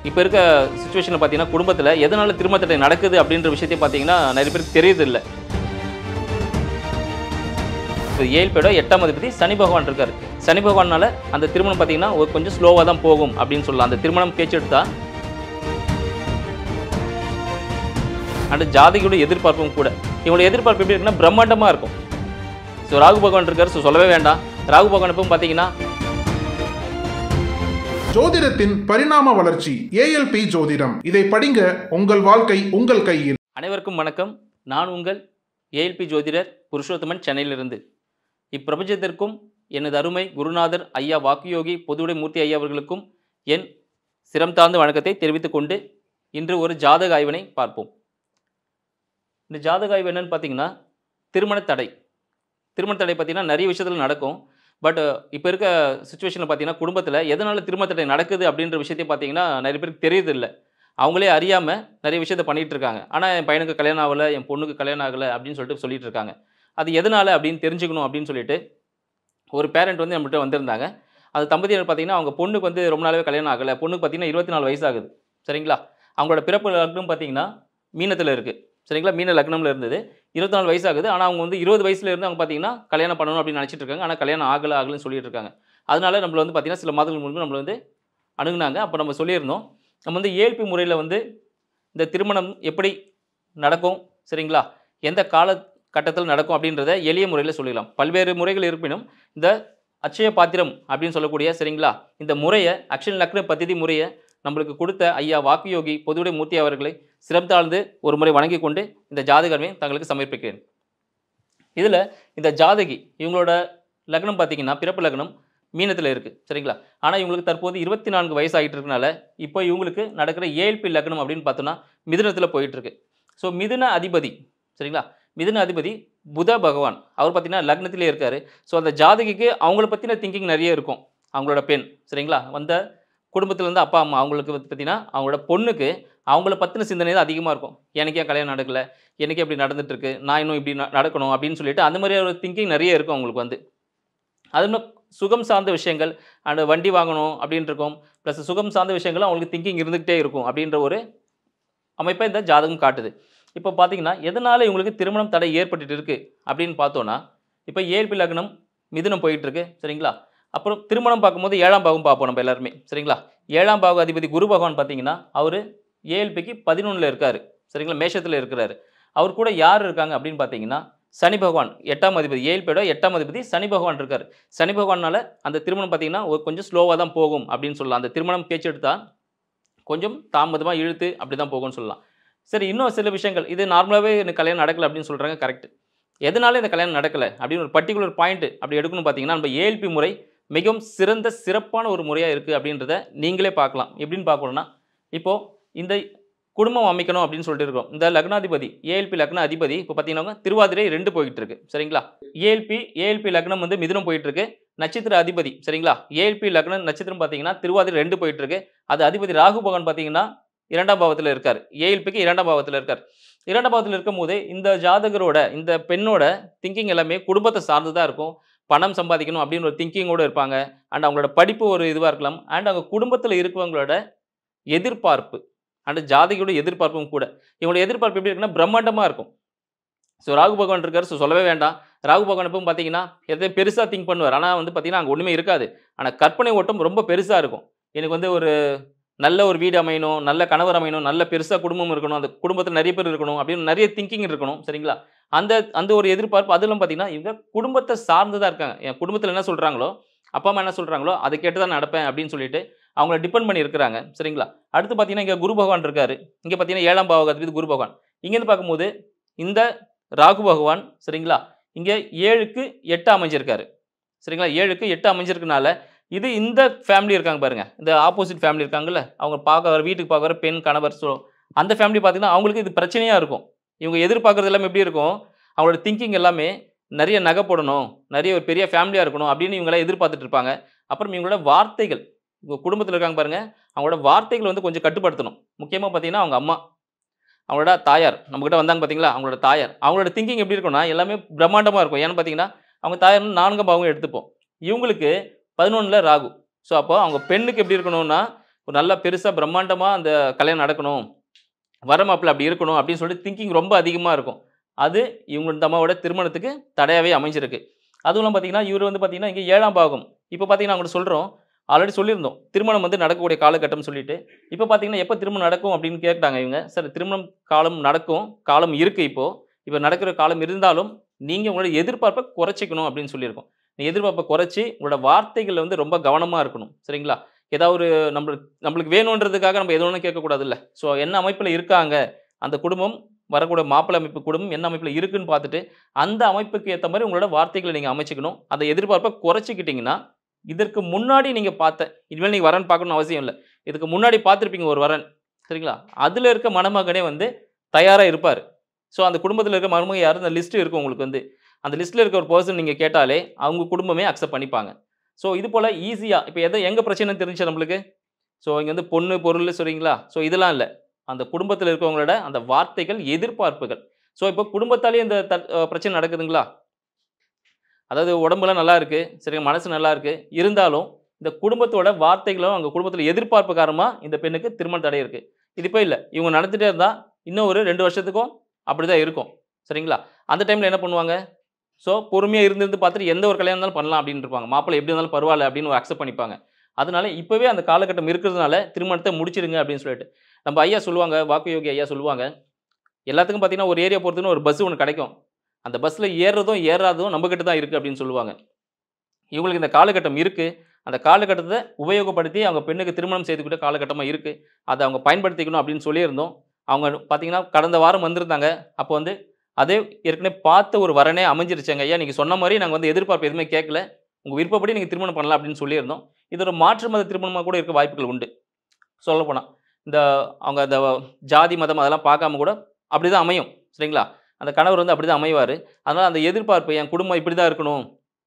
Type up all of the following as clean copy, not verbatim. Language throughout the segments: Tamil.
இப்போ இருக்க சிச்சுவேஷனில் பார்த்தீங்கன்னா குடும்பத்தில் எதனால திருமண தடை நடக்குது அப்படின்ற விஷயத்தை பார்த்தீங்கன்னா நிறைய பேருக்கு தெரியுது இல்லை. இப்போ ஏழ்பேட 8ஆம் அதிபதி சனி பகவான் இருக்கார். சனி பகவானால அந்த திருமணம் பார்த்தீங்கன்னா கொஞ்சம் ஸ்லோவாக தான் போகும் அப்படின்னு சொல்லலாம். அந்த திருமணம் பேச்சு எடுத்தா அந்த ஜாதகியோட எதிர்பார்ப்பும் கூட. இவங்களோட எதிர்பார்ப்பு எப்படி இருக்குன்னா பிரம்மாண்டமாக இருக்கும். ஸோ ராகு பகவான் இருக்கார். ஸோ சொல்லவே வேண்டாம். ராகு பகவான் எப்பவும் பார்த்தீங்கன்னா ஜோதிடத்தின் பரிணாம வளர்ச்சி ஏஎல்பி ஜோதிடம். இதை படிங்க, உங்கள் வாழ்க்கை உங்கள் கையில். அனைவருக்கும் வணக்கம். நான் உங்கள் ஏஎல்பி ஜோதிடர் புருஷோத்தமன், சென்னையிலிருந்து. இப்பிரபஞ்சத்திற்கும் எனது அருமை குருநாதர் ஐயா வாக்குயோகி பொதுவுடை மூர்த்தி ஐயா அவர்களுக்கும் என் சிரம் தாழ்ந்த வணக்கத்தை தெரிவித்துக் கொண்டு இன்று ஒரு ஜாதக ஆய்வினை பார்ப்போம். இந்த ஜாதக ஆய்வு என்னன்னு பார்த்தீங்கன்னா திருமண தடை. திருமண தடை பார்த்தீங்கன்னா நிறைய விஷயத்தில் நடக்கும். பட் இப்போ இருக்க சிச்சுவேஷனில் பார்த்தீங்கன்னா குடும்பத்தில் எதனால திருமண தடை நடக்குது அப்படின்ற விஷயத்தை பார்த்தீங்கன்னா நிறைய பேருக்கு தெரியுது இல்லை. அவங்களே அறியாமல் நிறைய விஷயத்தை பண்ணிகிட்டு இருக்காங்க. ஆனால் என் பையனுக்கு கல்யாணம் ஆகலை, என் பொண்ணுக்கு கல்யாணம் ஆகலை அப்படின்னு சொல்லிட்டு இருக்காங்க. அது எதனால் அப்படின்னு தெரிஞ்சுக்கணும் அப்படின்னு சொல்லிட்டு ஒரு பேரண்ட் வந்து நம்மகிட்ட வந்திருந்தாங்க. அது தம்பதியினர் பார்த்தீங்கன்னா அவங்க பொண்ணுக்கு வந்து ரொம்ப நாளாவே கல்யாணம் ஆகலை. பொண்ணுக்கு பார்த்தீங்கன்னா 24 வயசு ஆகுது. சரிங்களா? அவங்களோட பிறப்பு லக்னம் பார்த்தீங்கன்னா மீனத்தில் இருக்குது. சரிங்களா? மீன லக்னமில் இருந்தது. 24 வயசு ஆகுது. ஆனால் அவங்க வந்து 20 வயசுல இருந்து அவங்க பார்த்தீங்கன்னா கல்யாணம் பண்ணணும் அப்படின்னு நினச்சிட்டு இருக்காங்க. ஆனால் கல்யாணம் ஆகலைன்னு சொல்லிட்டு இருக்காங்க. அதனால நம்மள வந்து பார்த்தீங்கன்னா சில மாதங்கள் முன்பு நம்மளை வந்து அணுகுனாங்க. அப்போ நம்ம சொல்லியிருந்தோம், நம்ம வந்து ஏஎல்பி முறையில் வந்து இந்த திருமணம் எப்படி நடக்கும், சரிங்களா, எந்த காலகட்டத்தில் நடக்கும் அப்படின்றத எளிய முறையில் சொல்லிடலாம். பல்வேறு முறைகள் இருப்பினும் இந்த அட்சய பாத்திரம் அப்படின்னு சொல்லக்கூடிய, சரிங்களா, இந்த முறையை அக்ஷய லக்ன பத்திதி முறையை நம்மளுக்கு கொடுத்த ஐயா வாக்குயோகி பொதுவுடை மூர்த்தி அவர்களை சிரம் தாழ்ந்து ஒரு முறை வணங்கி கொண்டு இந்த ஜாதகமே தங்களுக்கு சமர்ப்பிக்கிறேன். இதில் இந்த ஜாதகி இவங்களோட லக்னம் பார்த்தீங்கன்னா பிறப்பு லக்னம் மீனத்தில் இருக்குது. சரிங்களா? ஆனால் இவங்களுக்கு தற்போது 24 வயசு ஆகிட்டு இருக்கனால இப்போ இவங்களுக்கு நடக்கிற ஏஎல்பி லக்னம் அப்படின்னு பார்த்தோன்னா மிதுனத்தில் போயிட்டுருக்கு. ஸோ மிதுன அதிபதி, சரிங்களா, மிதுன அதிபதி புத பகவான் அவர் பார்த்தீங்கன்னா லக்னத்திலே இருக்கார். ஸோ அந்த ஜாதகிக்கு அவங்கள பற்றின திங்கிங் நிறைய இருக்கும். அவங்களோட பெண், சரிங்களா, வந்த குடும்பத்திலேருந்து அப்பா அம்மா அவங்களுக்கு வந்து பார்த்தீங்கன்னா அவங்களோட பொண்ணுக்கு அவங்கள பற்றின சிந்தனை தான் அதிகமாக இருக்கும். எனக்கு ஏன் கல்யாணம் நடக்கலை, எனக்கு எப்படி நடந்துகிட்ருக்கு, நான் இன்னும் இப்படி நடக்கணும் அப்படின்னு சொல்லிட்டு அந்த மாதிரியான திங்கிங் நிறைய இருக்கும் அவங்களுக்கு வந்து. அது சுகம் சார்ந்த விஷயங்கள் அண்ட் வண்டி வாங்கணும் அப்படின்னு இருக்கும். ப்ளஸ் சுகம் சார்ந்த விஷயங்களும் அவங்களுக்கு திங்கிங் இருந்துகிட்டே இருக்கும் அப்படின்ற ஒரு அமைப்பை இந்த ஜாதகம் காட்டுது. இப்போ பார்த்தீங்கன்னா எதனால் இவங்களுக்கு திருமணம் தடை ஏற்பட்டுட்டு இருக்குது அப்படின்னு பார்த்தோன்னா, இப்போ ஏஎல்பி லக்னம் மிதுனம் போயிட்டுருக்கு. சரிங்களா? அப்புறம் திருமணம் பார்க்கும்போது 7ஆம் பாவம் பார்ப்போம் நம்ம எல்லாருமே. சரிங்களா? 7ஆம் பாவ அதிபதி குரு பகவான் பார்த்தீங்கன்னா அவர் ஏஎல்பிக்கு 11ல் இருக்கார். சரிங்களா? மேஷத்தில் இருக்கிறாரு. அவர் கூட யார் இருக்காங்க அப்படின்னு பார்த்தீங்கன்னா சனி பகவான் 8ஆம் அதிபதி, ஏஎல்பியோட 8ஆம் அதிபதி சனி பகவான் இருக்கார். சனி பகவானால அந்த திருமணம் பார்த்தீங்கன்னா கொஞ்சம் ஸ்லோவாக தான் போகும் அப்படின்னு சொல்லலாம். அந்த திருமணம் பேச்சு எடுத்தால் கொஞ்சம் தாமதமாக இழுத்து அப்படி தான் போகும்னு சொல்லலாம். சரி, இன்னும் சில விஷயங்கள் இது நார்மலாகவே எனக்கு கல்யாணம் நடக்கலை அப்படின்னு சொல்கிறாங்க. கரெக்ட். எதனால இந்த கல்யாணம் நடக்கலை அப்படின்னு ஒரு பர்டிகுலர் பாயிண்ட் அப்படி எடுக்கணும் பார்த்தீங்கன்னா நம்ம ஏஎல்பி முறை மிகவும் சிறப்பான ஒரு முறையாக இருக்குது அப்படின்றத நீங்களே பார்க்கலாம். எப்படின்னு பார்க்கணும்னா, இப்போது இந்த குடும்பம் அமைக்கணும் அப்படின்னு சொல்லிட்டு இருக்கோம். இந்த லக்னாதிபதி ஏஎல்பி லக்ன அதிபதி இப்போ பார்த்தீங்கன்னா திருவாதிரை 2 போயிட்டு இருக்கு. சரிங்களா? ஏஎல்பி லக்னம் வந்து மிதுனம் போயிட்டு இருக்கு. நட்சத்திர அதிபதி, சரிங்களா, ஏஎல்பி லக்னம் நட்சத்திரம் பார்த்தீங்கன்னா திருவாதிரை 2 போயிட்டு இருக்கு. அது அதிபதி ராகு பகவான் பார்த்தீங்கன்னா 2ஆம் பாவத்தில் இருக்கார். ஏஎல்பிக்கு 2ஆம் பாவத்தில் இருக்கார். 2ஆம் பாவத்தில் இருக்கும் போது இந்த ஜாதகரோட இந்த பெண்ணோட திங்கிங் எல்லாமே குடும்பத்தை சார்ந்து தான் இருக்கும். பணம் சம்பாதிக்கணும் அப்படின்னு ஒரு திங்கிங்கோடு இருப்பாங்க. அண்ட் அவங்களோட படிப்பு ஒரு இதுவாக இருக்கலாம். அண்ட் அவங்க குடும்பத்தில் இருக்கவங்களோட எதிர்பார்ப்பு அண்ட் ஜாதகியோட எதிர்பார்ப்பும் கூட. இவங்களோட எதிர்பார்ப்பு எப்படி இருக்குன்னா பிரம்மாண்டமாக இருக்கும். ஸோ ராகு பகவான் இருக்கார். ஸோ சொல்லவே வேண்டாம். ராகு பகவான் எப்பவும் பார்த்தீங்கன்னா எதையும் பெருசாக திங்க் பண்ணுவார். ஆனால் வந்து பார்த்தீங்கன்னா அங்கே ஒன்றுமே இருக்காது. ஆனால் கற்பனை ஓட்டம் ரொம்ப பெருசாக இருக்கும். எனக்கு வந்து ஒரு நல்ல ஒரு வீடு அமையணும், நல்ல கணவர் அமையணும், நல்ல பெருசாக குடும்பம் இருக்கணும், அந்த குடும்பத்தில் நிறைய பேர் இருக்கணும் அப்படின்னு நிறைய திங்கிங் இருக்கணும். சரிங்களா? அந்த அந்த ஒரு எதிர்பார்ப்பு. அதெல்லாம் பார்த்தீங்கன்னா இவங்க குடும்பத்தை சார்ந்து தான் இருக்காங்க. என் குடும்பத்தில் என்ன சொல்கிறாங்களோ, அப்பா அம்மா என்ன சொல்கிறாங்களோ அதை கேட்டு தான் நடப்பேன் அப்படின்னு சொல்லிட்டு அவங்கள டிபெண்ட் பண்ணி இருக்கிறாங்க. சரிங்களா? அடுத்து பார்த்தீங்கன்னா இங்கே குரு பகவான் இருக்கார். இங்கே பார்த்தீங்கன்னா 7ஆம் பாவ அதிபதி குரு பகவான். இங்கேருந்து பார்க்கும்போது இந்த ராகு பகவான், சரிங்களா, இங்கே 7க்கு 8 அமைஞ்சிருக்காரு. சரிங்களா? 7க்கு 8 அமைஞ்சிருக்கனால இது இந்த ஃபேமிலி இருக்காங்க பாருங்கள், இந்த ஆப்போசிட் ஃபேமிலி இருக்காங்கல்ல, அவங்க வீட்டுக்கு பார்க்க வர பெண் கணவர். ஸோ அந்த ஃபேமிலி பார்த்தீங்கன்னா அவங்களுக்கு இது பிரச்சனையாக இருக்கும். இவங்க எதிர்பார்க்குறது எல்லாமே எப்படி இருக்கும், அவங்களோட திங்கிங் எல்லாமே நிறைய நகை போடணும், நிறைய ஒரு பெரிய ஃபேமிலியாக இருக்கணும் அப்படின்னு இவங்களாம் எதிர்பார்த்துட்டு இருப்பாங்க. அப்புறம் இவங்களோட வார்த்தைகள், இவங்க குடும்பத்தில் இருக்காங்க பாருங்கள், அவங்களோட வார்த்தைகள் வந்து கொஞ்சம் கட்டுப்படுத்தணும். முக்கியமாக பார்த்தீங்கன்னா அவங்க அம்மா, அவங்களோட தாயார் நம்மக்கிட்ட வந்தாங்க பார்த்தீங்களா, அவங்களோட தாயார், அவங்களோட திங்கிங் எப்படி இருக்கும்னா எல்லாமே பிரம்மாண்டமாக இருக்கும். ஏன்னு பார்த்தீங்கன்னா அவங்க தாயார் 4ஆம் பாவம் எடுத்துப்போம். இவங்களுக்கு 11ல் ராகு. ஸோ அப்போ அவங்க பெண்ணுக்கு எப்படி இருக்கணும்னா ஒரு நல்ல பெருசாக பிரம்மாண்டமாக அந்த கல்யாணம் நடக்கணும், வர மாப்பிள்ளை அப்படி இருக்கணும் அப்படின்னு சொல்லிட்டு திங்கிங் ரொம்ப அதிகமாக இருக்கும். அது இவங்க இந்த அம்மாவோட திருமணத்துக்கு தடையாகவே அமைஞ்சிருக்கு. அதுவும் இல்லாமல் பார்த்தீங்கன்னா, இவர் வந்து பார்த்தீங்கன்னா இங்கே 7ஆம் பாகம். இப்போ பார்த்தீங்கன்னா அவங்கள்ட்ட சொல்கிறோம், ஆல்ரெடி சொல்லியிருந்தோம். திருமணம் வந்து நடக்கக்கூடிய காலகட்டம்னு சொல்லிட்டு. இப்போ பார்த்தீங்கன்னா, எப்போ திருமணம் நடக்கும் அப்படின்னு கேட்டாங்க இவங்க. சார் திருமணம் காலம் நடக்கும். காலம் இருக்கு இப்போ. இப்போ நடக்கிற காலம் இருந்தாலும், நீங்க உங்களோட எதிர்பார்ப்ப குறைச்சிக்கணும் அப்படின்னு சொல்லியிருக்கோம். எதிர்பார்ப்ப குறைச்சு, உங்களோட வார்த்தைகள்ல வந்து ரொம்ப கவனமா இருக்கணும். சரிங்களா? ஏதாவது ஒரு நம்மளுக்கு வேணுன்றதுக்காக நம்ம எது வேணாலும் கேட்கக்கூடாதுல்ல. ஸோ என்ன அமைப்புல இருக்காங்க, அந்த குடும்பம் வரக்கூடிய மாப்பிள்ளை அமைப்பு குடும்பம் என்ன அமைப்புல இருக்குன்னு பார்த்துட்டு, அந்த அமைப்புக்கு ஏத்த மாரி உங்களோட வார்த்தைகள நீங்க அமைச்சுக்கணும். அந்த எதிர்பார்ப்ப குறைச்சுக்கிட்டீங்கன்னா, இதற்கு முன்னாடி நீங்க பார்த்த இனிமேல் நீங்க வரன் பார்க்கணும்னு அவசியம் இல்ல. இதுக்கு முன்னாடி பார்த்திருப்பீங்க ஒரு வரன். சரிங்களா? அதுல இருக்க மணமகனே வந்து தயாரா இருப்பாரு. ஸோ அந்த குடும்பத்தில இருக்க மருமக யாரு? அந்த லிஸ்ட் இருக்கும் உங்களுக்கு வந்து. அந்த லிஸ்ட்ல இருக்க ஒரு பெர்சன் நீங்க கேட்டாலே, அவங்க குடும்பமே அக்செப்ட் பண்ணிப்பாங்க. ஸோ இது போல ஈஸியா இப்ப எங்க பிரச்சனைன்னு தெரிஞ்சுச்சா நம்மளுக்கு? ஸோ இங்க வந்து பொண்ணு, பொருள் சொல்றீங்களா? ஸோ இதெல்லாம் இல்ல. அந்த குடும்பத்தில இருக்கவங்களோட அந்த வார்த்தைகள், எதிர்பார்ப்புகள். ஸோ இப்போ குடும்பத்தாலேயே இந்த பிரச்சனை நடக்குதுங்களா? அதாவது உடம்புலாம் நல்லா இருக்கு. சரிங்க, மனசு நல்லா இருக்கு. இருந்தாலும் இந்த குடும்பத்தோட வார்த்தைகளும், அவங்க குடும்பத்தில எதிர்பார்ப்பு காரணமா இந்த பெண்ணுக்கு திருமண தடை இருக்கு. இது இப்ப இல்ல. இவங்க நடந்துட்டே இருந்தா, இன்னும் ஒரு 2 வருஷத்துக்கும் அப்படிதான் இருக்கும். சரிங்களா? அந்த டைம்ல என்ன பண்ணுவாங்க? ஸோ பொறுமையா இருந்து பார்த்துட்டு எந்த ஒரு கல்யாணம் இருந்தாலும் பண்ணலாம் அப்படின்னு இருப்பாங்க. மாப்பிள்ளை எப்படி இருந்தாலும் பரவால்ல அப்படின்னு அக்செப்ட் பண்ணிப்பாங்க. அதனால இப்பவே அந்த காலகட்டம் இருக்கிறதுனால திருமணத்த முடிச்சிடுங்க அப்படின்னு சொல்லிட்டு. நம்ம ஐயா சொல்லுவாங்க, வாக்குயோகி ஐயா சொல்லுவாங்க, எல்லாத்துக்கும் பார்த்தீங்கன்னா ஒரு ஏரியா போறதுக்குன்னு ஒரு பஸ் ஒண்ணு கிடைக்கும். அந்த பஸ்ல ஏறுறதும், ஏறாததும் நம்ம கிட்ட தான் இருக்கு அப்படின்னு சொல்லுவாங்க. இவங்களுக்கு இந்த காலகட்டம் இருக்கு. அந்த காலகட்டத்த உபயோகப்படுத்தி அவங்க பெண்ணுக்கு திருமணம் செய்துக்கிட்ட காலகட்டமா இருக்கு. அத அவங்க பயன்படுத்திக்கணும் அப்படின்னு சொல்லியிருந்தோம். அவங்க பார்த்தீங்கன்னா, கடந்த வாரம் வந்திருந்தாங்க. அப்போ வந்து அதே ஏற்கனவே பார்த்த ஒரு வரனே அமைஞ்சிருச்சுங்க. ஐயா நீங்க சொன்ன மாரி நாங்க வந்து எதிர்பார்ப்பு எதுவுமே கேட்கல. உங்க விருப்பப்படி நீங்க திருமணம் பண்ணலாம் அப்படின்னு சொல்லியிருந்தோம். இது ஒரு மாற்று மத திருமணமா கூட இருக்க வாய்ப்புகள் உண்டு. சொல்லப்போனா. இந்த அவங்க அந்த ஜாதி, மதம் அதெல்லாம் பார்க்காம கூட அப்படிதான் அமையும். சரிங்களா? அந்த கணவர் வந்து அப்படிதான் அமைவாரு. அதனால அந்த எதிர்பார்ப்பு என் குடும்பம் இப்படிதான் இருக்கணும்.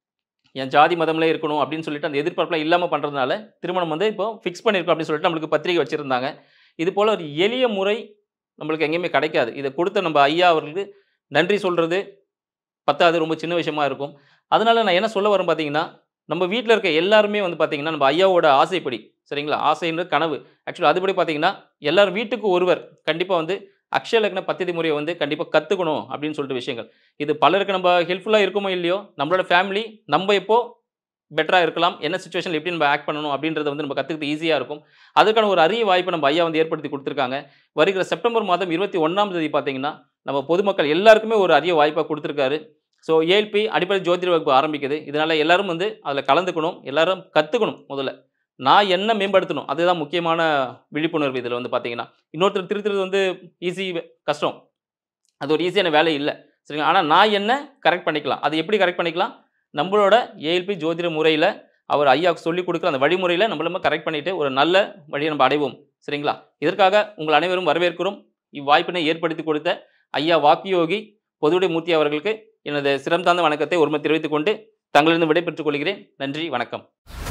என் ஜாதி மதம்லே இருக்கணும் அப்படின்னு சொல்லிட்டு அந்த எதிர்பார்ப்புலாம் இல்லாம பண்றதுனால, திருமணம் வந்து இப்போ ஃபிக்ஸ் பண்ணியிருக்கோம் அப்படின்னு சொல்லிட்டு நம்மளுக்கு பத்திரிகை வச்சிருந்தாங்க. இது போல ஒரு எளிய முறை நம்மளுக்கு எங்கேயுமே கிடைக்காது. இத குடுத்த நம்ம ஐயா அவர்களுக்கு நன்றி சொல்றது பத்தாது. ரொம்ப சின்ன விஷயமா இருக்கும். அதனால நான் என்ன சொல்ல வரேன் பார்த்தீங்கன்னா, நம்ம வீட்ல இருக்க எல்லாருமே வந்து பார்த்தீங்கன்னா, நம்ம ஐயாவோட ஆசைப்படி சரிங்களா? ஆசைன்றது கனவு. ஆக்சுவலா அதுபடி பார்த்தீங்கன்னா, எல்லாரும் வீட்டுக்கு ஒருவர் கண்டிப்பா வந்து அக்ஷய லக்ன பத்தியதி முறைய வந்து கண்டிப்பா கத்துக்கணும் அப்படின்னு சொல்லிட்டு விஷயங்கள். இது பலருக்கு நம்ம ஹெல்ப்ஃபுல்லா இருக்குமோ இல்லையோ, நம்மளோட ஃபேமிலி நம்ம எப்போ பெட்டரா இருக்கலாம், என்ன சிச்சுவேஷன்ல எப்படி நம்ம ஆக்ட் பண்ணணும் அப்படின்றத வந்து நம்ம கத்துக்கிறது ஈஸியா இருக்கும். அதுக்கான ஒரு அரிய வாய்ப்ப நம்ம ஐயா வந்து ஏற்படுத்தி குடுத்துருக்காங்க. வருகிற செப்டம்பர் மாதம் 21ஆம் தேதி பார்த்தீங்கன்னா, நம்ம பொதுமக்கள் எல்லாருக்குமே ஒரு அரிய வாய்ப்பா குடுத்துருக்காரு. ஸோ ஏஎல்பி அடிப்படை ஜோதிட வகுப்பு ஆரம்பிக்குது. இதனால எல்லாரும் வந்து அதில கலந்துக்கணும். எல்லாரும் கத்துக்கணும் முதல்ல. நான் என்ன மேம்படுத்தணும். அதுதான் முக்கியமான விழிப்புணர்வு இதில வந்து பார்த்தீங்கன்னா. இன்னொருத்தர் திருத்துறது வந்து ஈஸி கஷ்டம். அது ஒரு ஈஸியான வேலை இல்ல. சரிங்களா? ஆனா நான் என்ன கரெக்ட் பண்ணிக்கலாம். அது எப்படி கரெக்ட் பண்ணிக்கலாம்? நம்மளோட ஏஎல்பி ஜோதிட முறையில அவர் ஐயாவுக்கு சொல்லிக் குடுக்குற அந்த வழிமுறையில நம்ம கரெக்ட் பண்ணிட்டு ஒரு நல்ல வழிய நம்ம அடைவோம். சரிங்களா? இதற்காக உங்கள் அனைவரும் வரவேற்கிறோம். இவ்வாய்ப்பினை ஏற்படுத்திக் கொடுத்த ஐயா வாக்குயோகி பொதுவுடை மூர்த்தி அவர்களுக்கு எனது சிரம் தாழ்ந்த வணக்கத்தை ஒருமுறை தெரிவித்துக் கொண்டு தங்களிடம் விடை பெற்றுக் கொள்கிறேன். நன்றி, வணக்கம்.